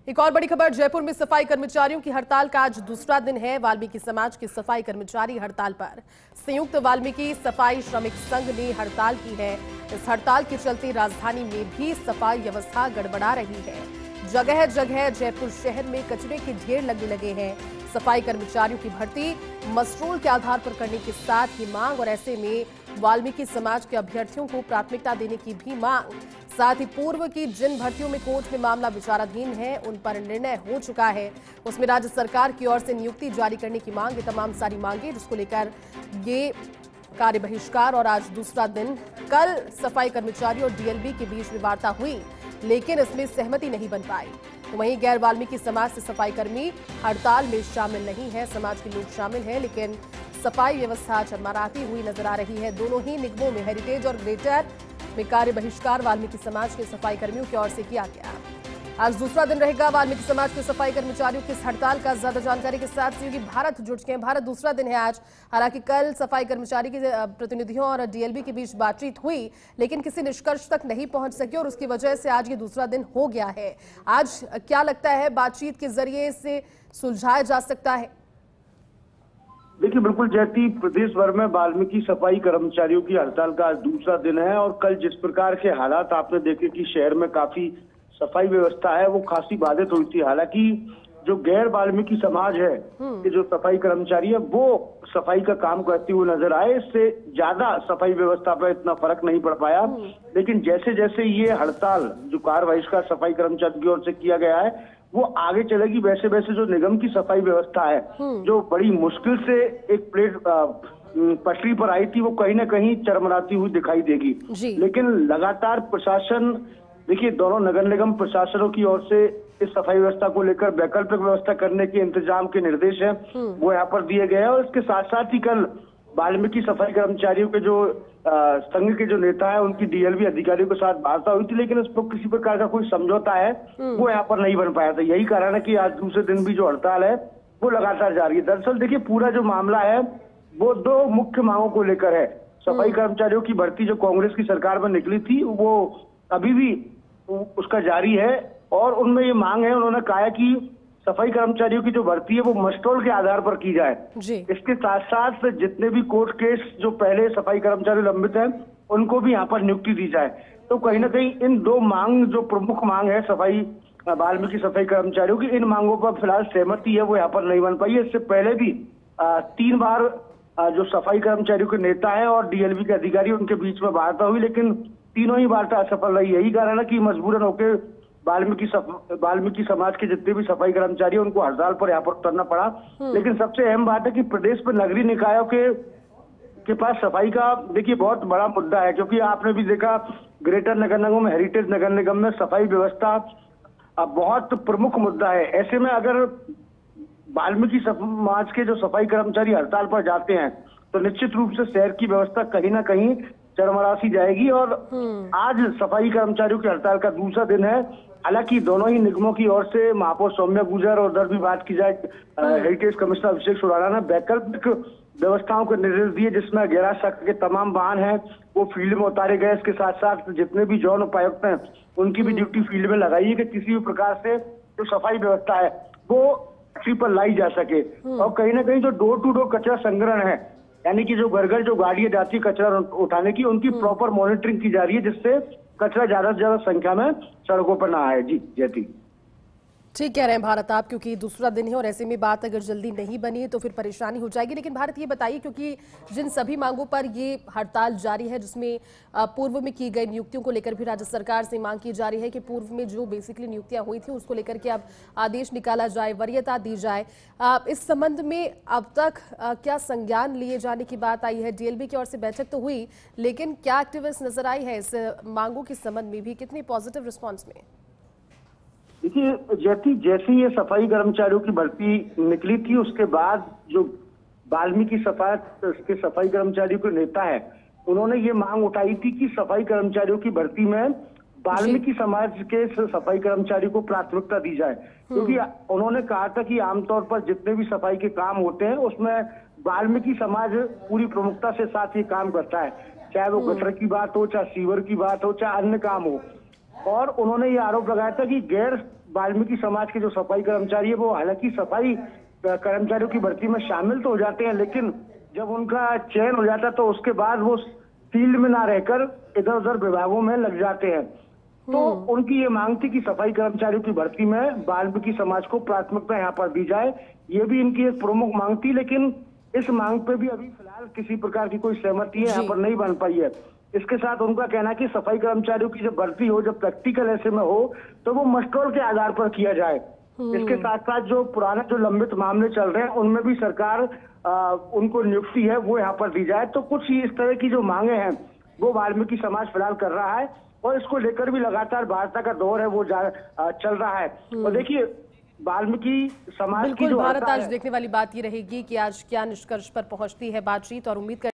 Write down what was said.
एक और बड़ी खबर, जयपुर में सफाई कर्मचारियों की हड़ताल का आज दूसरा दिन है। वाल्मीकि समाज के सफाई कर्मचारी हड़ताल पर। संयुक्त वाल्मीकि सफाई श्रमिक संघ ने हड़ताल की है। इस हड़ताल के चलते राजधानी में भी सफाई व्यवस्था गड़बड़ा रही है। जगह जगह जयपुर शहर में कचरे के ढेर लगने लगे हैं। सफाई कर्मचारियों की भर्ती मस्ट्रोल के आधार पर करने के साथ ही मांग, और ऐसे में वाल्मीकि समाज के अभ्यर्थियों को प्राथमिकता देने की भी मांग। साथ ही पूर्व की जिन भर्तियों में कोर्ट में मामला विचाराधीन है, उन पर निर्णय हो चुका है, उसमें राज्य सरकार की ओर से नियुक्ति जारी करने की मांग। ये तमाम सारी मांगे जिसको लेकर ये कार्य बहिष्कार। और आज दूसरा दिन, कल सफाई कर्मचारी और डीएलबी के बीच में वार्ता हुई, लेकिन इसमें सहमति नहीं बन पाई। तो वहीं गैर वाल्मीकि समाज से सफाई कर्मी हड़ताल में शामिल नहीं है। समाज के लोग शामिल हैं, लेकिन सफाई व्यवस्था चरमराती हुई नजर आ रही है। दोनों ही निगमों में, हेरिटेज और ग्रेटर में कार्य बहिष्कार वाल्मीकि समाज के सफाई कर्मियों की ओर से किया गया। आज दूसरा दिन रहेगा वाल्मीकि समाज के सफाई कर्मचारियों की इस हड़ताल का। ज्यादा जानकारी के साथ सहयोगी भारत जुड़ चुके हैं। भारत, दूसरा दिन है आज। हालांकि कल सफाई कर्मचारी के प्रतिनिधियों और डीएलबी के बीच बातचीत हुई, लेकिन किसी निष्कर्ष तक नहीं पहुंच सकी और उसकी वजह से आज ये दूसरा दिन हो गया है। आज क्या लगता है, बातचीत के जरिए से सुलझाया जा सकता है? देखिए, बिल्कुल जयती, प्रदेश भर में वाल्मीकि सफाई कर्मचारियों की हड़ताल का आज दूसरा दिन है। और कल जिस प्रकार के हालात आपने देखे कि शहर में काफी सफाई व्यवस्था है, वो खासी बाधित हुई थी। हालांकि जो गैर वाल्मीकि समाज है कि जो सफाई कर्मचारी है, वो सफाई का काम करते हुए नजर आए। इससे ज्यादा सफाई व्यवस्था पर इतना फर्क नहीं पड़ पाया। लेकिन जैसे जैसे ये हड़ताल, जो कार्य बहिष्कार सफाई कर्मचारी की ओर से किया गया है, वो आगे चलेगी, वैसे वैसे जो निगम की सफाई व्यवस्था है, जो बड़ी मुश्किल से एक प्लेट पटरी पर आई थी, वो कहीं ना कहीं चरमराती हुई दिखाई देगी। लेकिन लगातार प्रशासन, देखिए, दोनों नगर निगम प्रशासनों की ओर से इस सफाई व्यवस्था को लेकर वैकल्पिक व्यवस्था करने के इंतजाम के निर्देश हैं, वो यहाँ पर दिए गए हैं। और इसके साथ साथ ही कल वाल्मीकि सफाई कर्मचारियों के जो संघ के जो नेता है, उनकी डीएलबी अधिकारियों के साथ वार्ता हुई थी, लेकिन उस पर किसी प्रकार का कोई समझौता है वो यहाँ पर नहीं बन पाया था। यही कारण है कि आज दूसरे दिन भी जो हड़ताल है वो लगातार जारी है। दरअसल देखिए, पूरा जो मामला है वो दो मुख्य मांगों को लेकर है। सफाई कर्मचारियों की भर्ती जो कांग्रेस की सरकार में निकली थी, वो अभी भी उसका जारी है। और उनमें ये मांग है, उन्होंने कहा कि सफाई कर्मचारियों की जो भर्ती है वो मस्ट्रोल के आधार पर की जाए। इसके साथ साथ जितने भी कोर्ट केस जो पहले सफाई कर्मचारी लंबित हैं, उनको भी यहाँ पर नियुक्ति दी जाए। तो कहीं ना कहीं इन दो मांग, जो प्रमुख मांग है सफाई वाल्मीकि सफाई कर्मचारियों की, इन मांगों पर फिलहाल सहमति है वो यहाँ पर नहीं बन पाई है। इससे पहले भी 3 बार जो सफाई कर्मचारियों के नेता है और डीएलबी के अधिकारी, उनके बीच में वार्ता हुई, लेकिन तीनों ही वार्ता असफल रही। यही कारण है कि मजबूरन होकर वाल्मीकि समाज के जितने भी सफाई कर्मचारी हैं, उनको हड़ताल पर यहाँ पर उतरना पड़ा। लेकिन सबसे अहम बात है कि प्रदेश में नगरीय निकायों के पास सफाई का, देखिए, बहुत बड़ा मुद्दा है। क्योंकि आपने भी देखा, ग्रेटर नगर निगम में, हेरिटेज नगर निगम में सफाई व्यवस्था बहुत प्रमुख मुद्दा है। ऐसे में अगर वाल्मीकि समाज के जो सफाई कर्मचारी हड़ताल पर जाते हैं, तो निश्चित रूप से शहर की व्यवस्था कहीं ना कहीं चरमरासी जाएगी। और आज सफाई कर्मचारियों की हड़ताल का दूसरा दिन है। हालांकि दोनों ही निगमों की ओर से महापौर सौम्या गुर्जर, और उधर भी बात की जाए हेरिटेज कमिश्नर अभिषेक सुराणा ने वैकल्पिक व्यवस्थाओं के निर्देश दिए, जिसमें गैराज शाखा के तमाम वाहन हैं वो फील्ड में उतारे गए। इसके साथ साथ जितने भी जौन उपायुक्त हैं, उनकी भी ड्यूटी फील्ड में लगाई है कि किसी भी प्रकार से जो सफाई व्यवस्था है वो पटरी पर लाई जा सके। और कहीं ना कहीं जो डोर टू डोर कचरा संग्रहण है, यानी कि जो घर घर जो गाड़ियां जाती है कचरा उठाने की, उनकी प्रॉपर मॉनिटरिंग की जा रही है, जिससे कचरा ज्यादा से ज्यादा संख्या में सड़कों पर ना आए। जी जयती, ठीक कह रहे हैं भारत आप, क्योंकि दूसरा दिन है और ऐसे में बात अगर जल्दी नहीं बनी तो फिर परेशानी हो जाएगी। लेकिन भारत ये बताइए, क्योंकि जिन सभी मांगों पर ये हड़ताल जारी है, जिसमें पूर्व में की गई नियुक्तियों को लेकर भी राज्य सरकार से मांग की जा रही है कि पूर्व में जो बेसिकली नियुक्तियां हुई थी उसको लेकर के अब आदेश निकाला जाए, वरीयता दी जाए। इस संबंध में अब तक क्या संज्ञान लिए जाने की बात आई है? डीएलबी की ओर से बैठक तो हुई, लेकिन क्या एक्टिविस्ट नजर आई है इस मांगों के संबंध में भी? कितनी पॉजिटिव रिस्पॉन्स में? देखिए जैसी जैसी ये सफाई कर्मचारियों की भर्ती निकली थी, उसके बाद जो वाल्मीकि सफाई कर्मचारियों के नेता है, उन्होंने ये मांग उठाई थी कि सफाई कर्मचारियों की भर्ती में वाल्मीकि समाज के सफाई कर्मचारी को प्राथमिकता दी जाए। क्योंकि उन्होंने कहा था कि आमतौर पर जितने भी सफाई के काम होते हैं उसमें वाल्मीकि समाज पूरी प्रमुखता से साथ ये काम करता है, चाहे वो गटर की बात हो, चाहे सीवर की बात हो, चाहे अन्य काम हो। और उन्होंने ये आरोप लगाया था कि गैर वाल्मीकि समाज के जो सफाई कर्मचारी है वो हालांकि सफाई कर्मचारियों की भर्ती में शामिल तो हो जाते हैं, लेकिन जब उनका चयन हो जाता है तो उसके बाद वो फील्ड में ना रहकर इधर उधर विभागों में लग जाते हैं। तो उनकी ये मांग थी कि सफाई कर्मचारियों की भर्ती में वाल्मीकि समाज को प्राथमिकता यहाँ पर दी जाए। ये भी इनकी एक प्रमुख मांग थी, लेकिन इस मांग पे भी अभी फिलहाल किसी प्रकार की कोई सहमति है यहाँ पर नहीं बन पाई है। इसके साथ उनका कहना है कि सफाई कर्मचारियों की जब भर्ती हो, जब प्रैक्टिकल ऐसे में हो, तो वो मस्टरोल के आधार पर किया जाए। इसके साथ साथ जो पुराने जो लंबित मामले चल रहे हैं उनमें भी सरकार उनको नियुक्ति है वो यहाँ पर दी जाए। तो कुछ इस तरह की जो मांगे हैं वो वाल्मीकि समाज फिलहाल कर रहा है और इसको लेकर भी लगातार वार्ता का दौर है वो चल रहा है। और देखिए वाल्मीकि समाज की जो भारत आज देखने वाली बात ये रहेगी कि आज क्या निष्कर्ष पर पहुंचती है बातचीत, और उम्मीद